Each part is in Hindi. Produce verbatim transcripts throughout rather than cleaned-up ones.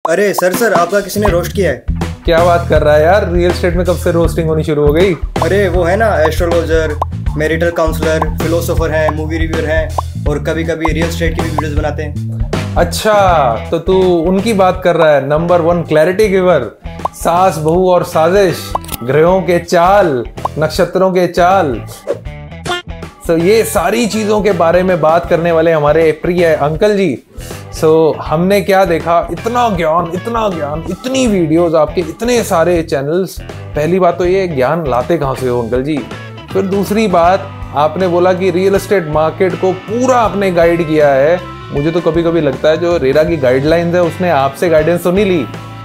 अरे सर सर आपका किसी ने रोस्ट किया है। क्या बात कर रहा है यार, रियल एस्टेट में कब से रोस्टिंग होनी शुरू हो गई? अरे वो है ना एस्ट्रोलॉजर, मैरिटल काउंसलर, फिलोसोफर हैं, मूवी रिव्यूअर हैं और कभी कभी रियल एस्टेट की भी वीडियोस बनाते हैं। अच्छा, तो तू उनकी बात कर रहा है, नंबर वन क्लैरिटी गिवर, सास बहू और साजिश, ग्रहों के चाल, नक्षत्रों के चाल। सो so, ये सारी चीजों के बारे में बात करने वाले हमारे प्रिय अंकल जी। सो so, हमने क्या देखा, इतना ज्ञान इतना ज्ञान इतनी वीडियोस, आपके इतने सारे चैनल्स। पहली बात तो ये ज्ञान लाते कहाँ से हो अंकल जी। फिर दूसरी बात, आपने बोला कि रियल एस्टेट मार्केट को पूरा आपने गाइड किया है। मुझे तो कभी कभी लगता है जो रेरा की गाइडलाइंस है उसने आपसे गाइडेंस तो नहीं ली।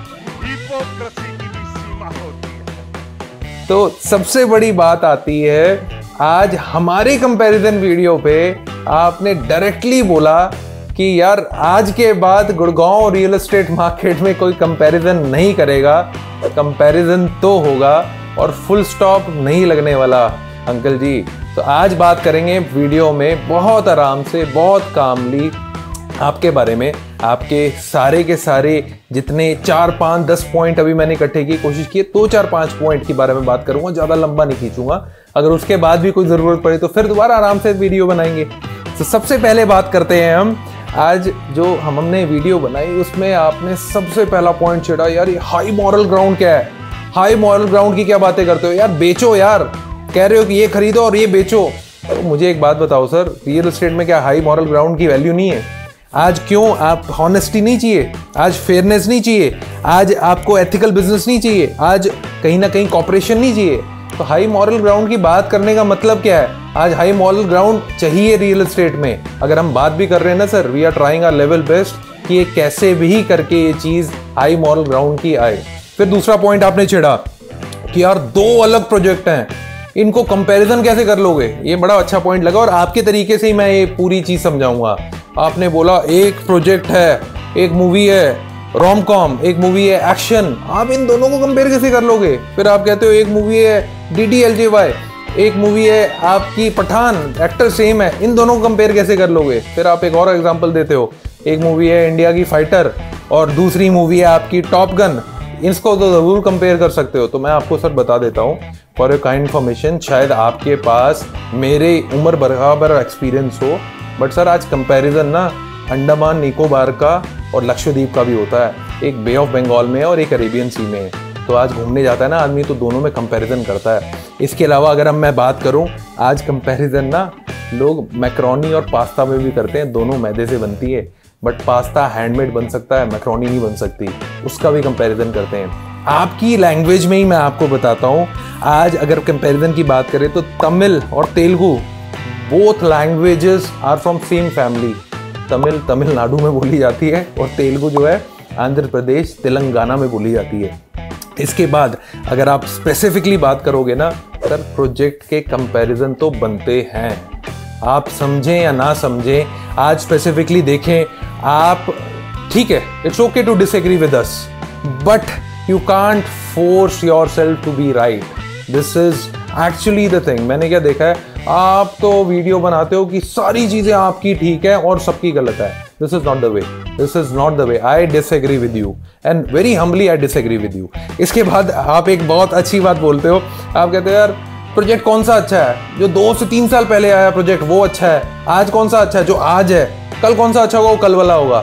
तो सबसे बड़ी बात आती है, आज हमारे कंपैरिजन वीडियो पे आपने डायरेक्टली बोला कि यार आज के बाद गुड़गांव रियल एस्टेट मार्केट में कोई कंपैरिजन नहीं करेगा। कंपैरिजन तो होगा और फुल स्टॉप नहीं लगने वाला अंकल जी। तो आज बात करेंगे वीडियो में बहुत आराम से, बहुत कामली आपके बारे में। आपके सारे के सारे जितने चार पाँच दस पॉइंट अभी मैंने इकट्ठे की कोशिश की, दो चार पाँच पॉइंट के बारे में बात करूंगा, ज़्यादा लंबा नहीं खींचूंगा। अगर उसके बाद भी कोई ज़रूरत पड़े तो फिर दोबारा आराम से वीडियो बनाएंगे। तो सबसे पहले बात करते हैं हम, आज जो हम हमने वीडियो बनाई उसमें आपने सबसे पहला पॉइंट छेड़ा, यार ये हाई मॉरल ग्राउंड क्या है? हाई मॉरल ग्राउंड की क्या बातें करते हो यार, बेचो यार, कह रहे हो कि ये खरीदो और ये बेचो। तो मुझे एक बात बताओ सर, रियल एस्टेट में क्या हाई मॉरल ग्राउंड की वैल्यू नहीं है? आज क्यों आप हॉनेस्टी नहीं चाहिए? आज फेयरनेस नहीं चाहिए? आज आपको एथिकल बिजनेस नहीं चाहिए? आज कहीं ना कहीं कॉपरेशन नहीं चाहिए? तो हाई मॉरल ग्राउंड की बात करने का मतलब क्या है? आज हाई मॉरल ग्राउंड चाहिए रियल एस्टेट में। अगर हम बात भी कर रहे हैं ना sir, we are trying our level best कि ये कैसे भी करके ये चीज हाई मॉरल ग्राउंड की आए। फिर दूसरा पॉइंट आपने छेड़ा कि यार दो अलग प्रोजेक्ट हैं, इनको कंपैरिजन कैसे कर लोगे? ये बड़ा अच्छा पॉइंट लगा और आपके तरीके से ही मैं ये पूरी चीज समझाऊंगा। आपने बोला एक प्रोजेक्ट है, एक मूवी है रोम कॉम, एक मूवी है एक्शन, आप इन दोनों को कंपेयर कैसे कर लोगे? फिर आप कहते हो एक मूवी है डी डी एल जे वाई, एक मूवी है आपकी पठान, एक्टर सेम है, इन दोनों को कंपेयर कैसे कर लोगे? फिर आप एक और एग्जांपल देते हो, एक मूवी है इंडिया की फाइटर और दूसरी मूवी है आपकी टॉप गन, इसको तो जरूर कंपेयर कर सकते हो। तो मैं आपको सर बता देता हूँ फॉर योर काइंड इन्फॉर्मेशन, शायद आपके पास मेरे उम्र बराबर एक्सपीरियंस हो, बट सर आज कंपैरिजन ना अंडमान निकोबार का और लक्षद्वीप का भी होता है। एक बे ऑफ बंगाल में है और एक अरेबियन सी में है। तो आज घूमने जाता है ना आदमी तो दोनों में कंपैरिजन करता है। इसके अलावा अगर हम मैं बात करूं, आज कंपैरिजन ना लोग मैक्रोनी और पास्ता में भी करते हैं, दोनों मैदे से बनती है, बट पास्ता हैंडमेड बन सकता है, मैक्रोनी नहीं बन सकती, उसका भी कंपैरिजन करते हैं। आपकी लैंग्वेज में ही मैं आपको बताता हूँ, आज अगर कंपैरिजन की बात करें तो तमिल और Telugu both languages are from same family. Tamil Tamil Nadu में बोली जाती है और तेलुगु जो है आंध्र प्रदेश तेलंगाना में बोली जाती है। इसके बाद अगर आप स्पेसिफिकली बात करोगे ना सर, प्रोजेक्ट के कंपैरिजन तो बनते हैं, आप समझें या ना समझें। आज स्पेसिफिकली देखें आप, ठीक है, it's okay to disagree with us, but you can't force yourself to be right. This is actually the thing. मैंने क्या देखा है, आप तो वीडियो बनाते हो कि सारी चीजें आपकी ठीक है और सबकी गलत है। This is not the way, this is not the way. I disagree with you and very humbly I disagree with you. इसके बाद आप एक बहुत अच्छी बात बोलते हो, आप कहते हो यार प्रोजेक्ट कौन सा अच्छा है, जो दो से तीन साल पहले आया प्रोजेक्ट वो अच्छा है, आज कौन सा अच्छा है जो आज है, कल कौन सा अच्छा होगा वो कल वाला होगा।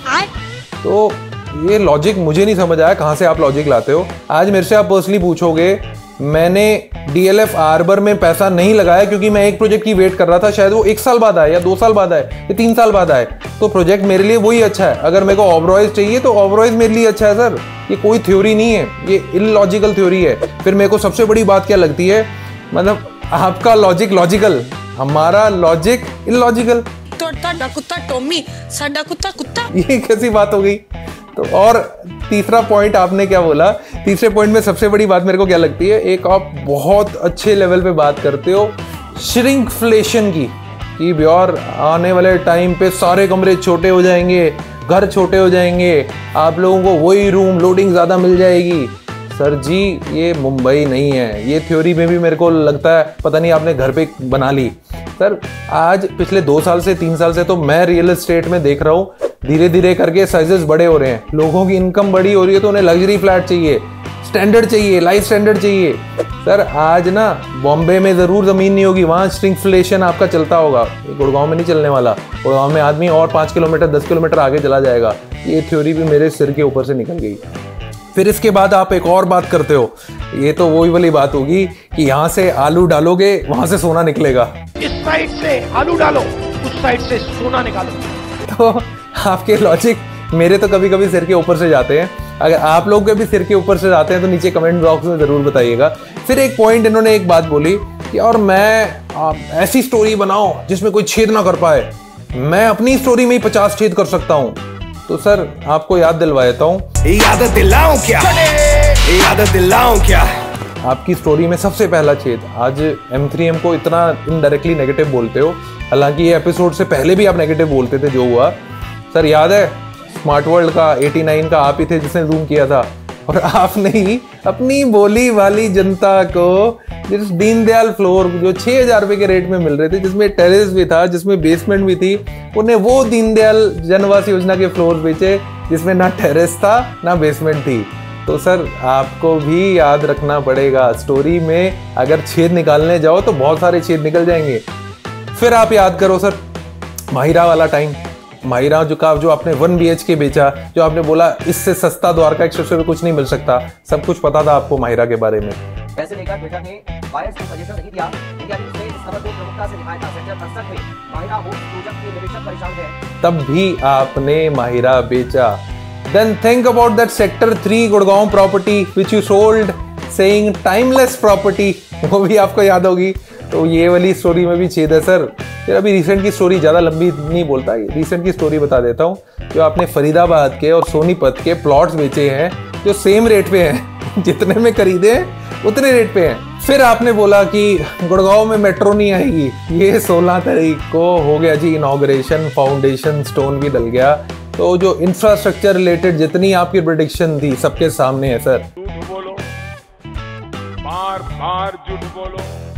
तो ये लॉजिक मुझे नहीं समझ आया, कहाँ से आप लॉजिक लाते हो। आज मेरे से आप पर्सनली पूछोगे, मैंने डी एल एफ आर्बर में पैसा नहीं लगाया क्योंकि मैं एक प्रोजेक्ट की वेट कर रहा था, शायद वो एक साल बाद आए या दो साल बाद आए या तीन साल बाद आए, तो प्रोजेक्ट मेरे लिए वही अच्छा है। अगर मेरे को ओबरॉयज चाहिए तो ओबरॉयज मेरे लिए अच्छा है सर। ये कोई थ्योरी नहीं है, ये इलॉजिकल थ्योरी है। फिर मेरे को सबसे बड़ी बात क्या लगती है, मतलब आपका लॉजिक लॉजिकल, हमारा लॉजिक इलॉजिकल। तो कुत्ता टॉमी, साडा कुत्ता कुत्ता, ये कैसी बात हो गई? तो और तीसरा पॉइंट आपने क्या बोला, तीसरे पॉइंट में सबसे बड़ी बात मेरे को क्या लगती है, एक आप बहुत अच्छे लेवल पे बात करते हो श्रिंकफ्लेशन की, कि यार आने वाले टाइम पे सारे कमरे छोटे हो जाएंगे, घर छोटे हो जाएंगे, आप लोगों को वही रूम लोडिंग ज़्यादा मिल जाएगी। सर जी ये मुंबई नहीं है, ये थ्योरी में भी मेरे को लगता है पता नहीं आपने घर पे बना ली। सर आज पिछले दो साल से तीन साल से तो मैं रियल एस्टेट में देख रहा हूँ धीरे धीरे करके साइजेस बड़े हो रहे हैं, लोगों की इनकम बड़ी हो रही है, तो उन्हें लग्जरी फ्लैट चाहिए, स्टैंडर्ड चाहिए, लाइफ स्टैंडर्ड चाहिए। सर आज ना बॉम्बे में ज़रूर ज़मीन नहीं होगी, वहाँ स्ट्रिंगफ्लेशन आपका चलता होगा, ये गुड़गांव में नहीं चलने वाला। गुड़गांव में आदमी और पाँच किलोमीटर दस किलोमीटर आगे चला जाएगा। ये थ्योरी भी मेरे सिर के ऊपर से निकल गई। फिर इसके बाद आप एक और बात करते हो, ये तो वही वाली बात होगी कि यहाँ से आलू डालोगे वहाँ से सोना निकलेगा, इस साइड से आलू डालो, उस साइड से सोना निकालो। तो आपके लॉजिक मेरे तो कभी कभी सिर के ऊपर से जाते हैं। अगर आप लोग के भी सिर के ऊपर से जाते हैं तो नीचे कमेंट बॉक्स में ज़रूर बताइएगा। फिर एक पॉइंट इन्होंने एक बात बोली कि और मैं आप ऐसी स्टोरी बनाओ जिसमें कोई छेद ना कर पाए, मैं अपनी स्टोरी में ही पचास छेद कर सकता हूँ। तो सर आपको याद दिलवा देता हूँ, याद दिलाऊं क्या, याद दिलाऊं क्या। आपकी स्टोरी में सबसे पहला छेद, आज एम थ्री एम को इतना इनडायरेक्टली नेगेटिव बोलते हो, हालांकि ये एपिसोड से पहले भी आप नेगेटिव बोलते थे, जो हुआ सर याद है स्मार्ट वर्ल्ड का नवासी का आप ही थे जिसने जूम किया था, और आपने ही अपनी बोली वाली जनता को जिस दीनदयाल फ्लोर जो छः हजार रुपये के रेट में मिल रहे थे, जिसमें टेरेस भी था, जिसमें बेसमेंट भी थी, उन्हें वो दीनदयाल जनवास योजना के फ्लोर बेचे जिसमें ना टेरेस था ना बेसमेंट थी। तो सर आपको भी याद रखना पड़ेगा, स्टोरी में अगर छेद निकालने जाओ तो बहुत सारे छेद निकल जाएंगे। फिर आप याद करो सर माहिरा वाला टाइम, माहिरा जो का जो आपने वन बी एच के बेचा, जो आपने बोला इससे सस्ता द्वारका एक्सप्रेस में कुछ नहीं मिल सकता, सब कुछ पता था आपको माहिरा के बारे में। वैसे लेकर ट्विटर ने बायर्स को सजेशन नहीं दिया। इंडिया न्यूज़ ने इस खबर को प्रमुखता से दिखाया था। सेक्टर अड़सठ में माहिरा होम्स प्रोजेक्ट के निवेशक परेशान हैं, तब भी आपने माहिरा बेचा। Then think about that sector three Gurgaon property which you sold saying timeless property, वो भी आपको याद होगी। तो ये वाली स्टोरी में भी छेद है सर। फिर अभी रिसेंट की स्टोरी ज़्यादा लंबी नहीं बोलता, रिसेंट की स्टोरी बता देता हूँ। जो आपने फरीदाबाद के और सोनीपत के प्लॉट्स बेचे हैं जो सेम रेट पे हैं, जितने में खरीदे हैं उतने रेट पे हैं। फिर आपने बोला कि गुड़गांव में मेट्रो नहीं आएगी, ये सोलह तारीख को हो गया जी इनॉग्रेशन, फाउंडेशन स्टोन भी डल गया। तो जो इंफ्रास्ट्रक्चर रिलेटेड जितनी आपकी प्रेडिक्शन थी सबके सामने है सर। झूठ बोलो, बार बार झूठ बोलो,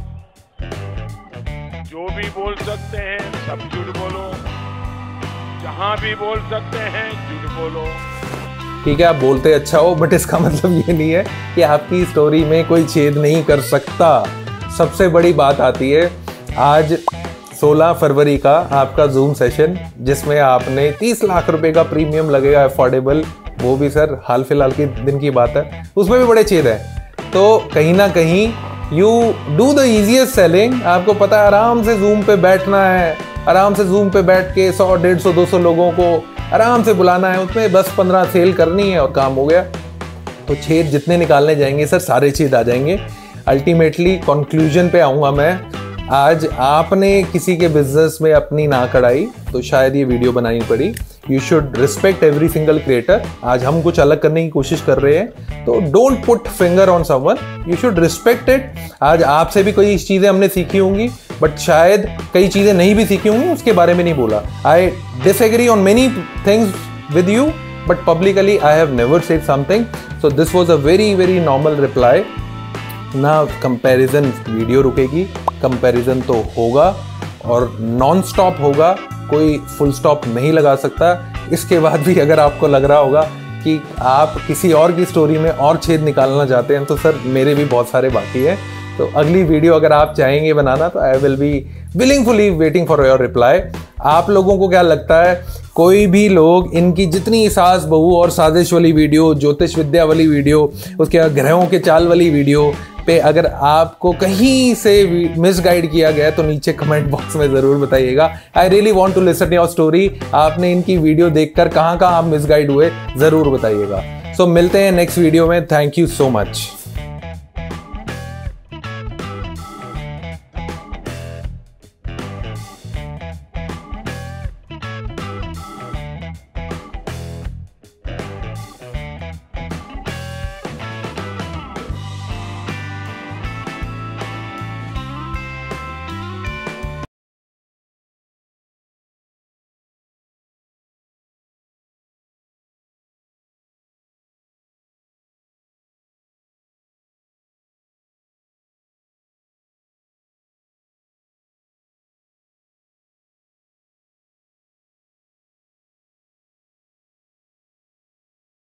जो भी बोल सकते हैं सब झूठ बोलो, जहां भी बोल सकते हैं झूठ बोलो। ठीक है आप बोलते अच्छा हो, बट इसका मतलब ये नहीं है कि आपकी स्टोरी में कोई छेद नहीं कर सकता। सबसे बड़ी बात आती है आज सोलह फरवरी का आपका जूम सेशन, जिसमें आपने तीस लाख रुपए का प्रीमियम लगेगा अफोर्डेबल, वो भी सर हाल फिलहाल के दिन की बात है, उसमें भी बड़े छेद हैं। तो कहीं ना कहीं you do the easiest selling, आपको पता है आराम से जूम पे बैठना है, आराम से जूम पे बैठ के सौ डेढ़ सौ दो सौ लोगों को आराम से बुलाना है, उसमें दस पंद्रह सेल करनी है और काम हो गया। तो छेद जितने निकालने जाएंगे सर सारे छेद आ जाएंगे। अल्टीमेटली कंक्लूजन पे आऊँगा मैं, आज आपने किसी के बिजनेस में अपनी नाक अड़ाई तो शायद ये वीडियो बनानी पड़ी। You should respect every single creator. आज हम कुछ अलग करने की कोशिश कर रहे हैं तो don't put finger on someone, you should respect it. आज आपसे भी कई चीज़ें हमने सीखी होंगी, बट शायद कई चीज़ें नहीं भी सीखी होंगी, उसके बारे में नहीं बोला। I disagree on many things with you, but publicly I have never said something, so this was a very very normal reply. ना कंपैरिजन वीडियो रुकेगी, कंपैरिजन तो होगा और नॉन स्टॉप होगा, कोई फुल स्टॉप नहीं लगा सकता। इसके बाद भी अगर आपको लग रहा होगा कि आप किसी और की स्टोरी में और छेद निकालना चाहते हैं तो सर मेरे भी बहुत सारे बाकी हैं। तो अगली वीडियो अगर आप चाहेंगे बनाना तो I will be willingfully waiting for your reply. आप लोगों को क्या लगता है, कोई भी लोग इनकी जितनी सास बहू और साजिश वाली वीडियो, ज्योतिष विद्या वाली वीडियो, उसके बाद ग्रहों के चाल वाली वीडियो पे अगर आपको कहीं से मिसगाइड किया गया तो नीचे कमेंट बॉक्स में ज़रूर बताइएगा। I really want to listen your story. आपने इनकी वीडियो देखकर कहाँ कहाँ आप मिसगाइड हुए ज़रूर बताइएगा। सो so, मिलते हैं नेक्स्ट वीडियो में। Thank you so much.